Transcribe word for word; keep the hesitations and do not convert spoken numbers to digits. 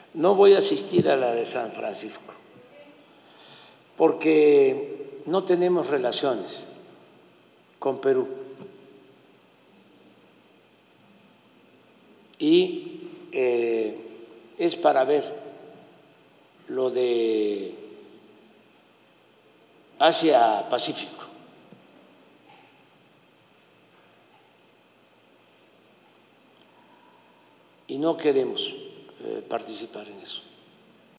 No voy a asistir a la de San Francisco porque no tenemos relaciones con Perú y eh, es para ver lo de Asia-Pacífico. Y no queremos eh, participar en eso.